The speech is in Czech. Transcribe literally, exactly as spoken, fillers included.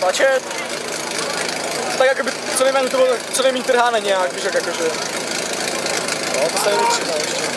tlačet. Tak jakoby co nejméně to bylo, co nejméně trháne nějak, víš jak jakože. No, to se nevytřímá ještě.